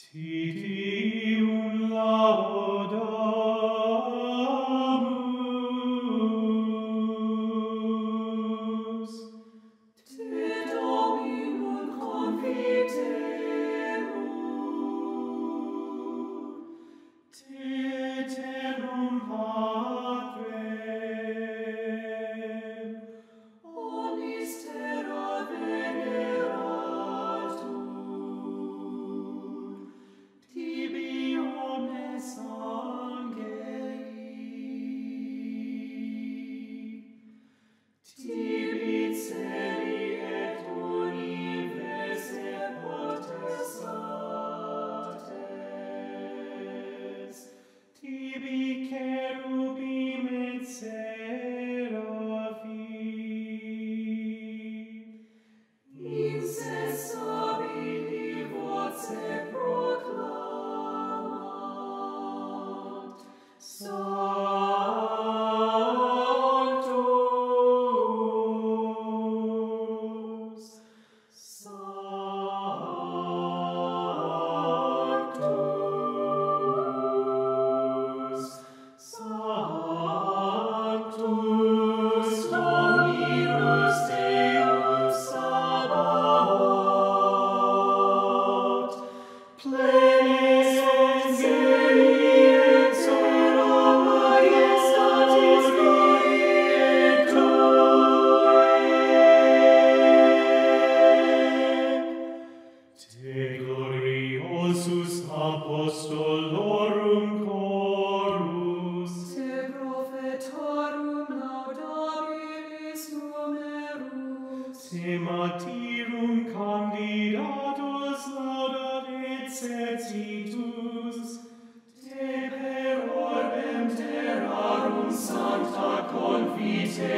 Titium laudamus. Te Dominum confitemur. Te eternum Patrem. Omnis terra veneratur. Tibi omnes angeli. Tibi celi et universe potestates. Tibi cherubim et seraphim. Incessabili voce proclamat. Sanctus, Sanctus, Sanctus, Dominus Deus Sabaoth, plenes angeli et terra majestatis Creator. Te gloriosus apostolorum chorus. Te prophetorum laudabilis numerus. Te martyrum candidatus laudat exercitus. Te per orbem terrarum sancta confite